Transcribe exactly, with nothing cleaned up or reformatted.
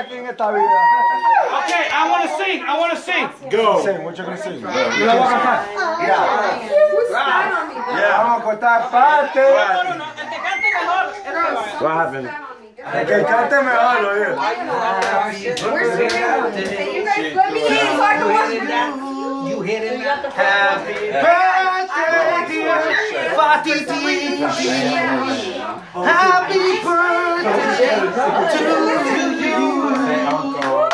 aquí en esta vida. Okay, I want to sing. I want to sing. Go. Sing, what you gonna sing? Yo la voy a cantar. Yeah. Yeah. Vamos a cortar parte. No, no, no. El que cante mejor. What happened? El que cante mejor, lo digo. You hit it. Happy birthday, dear Fatty D. Happy birthday to you.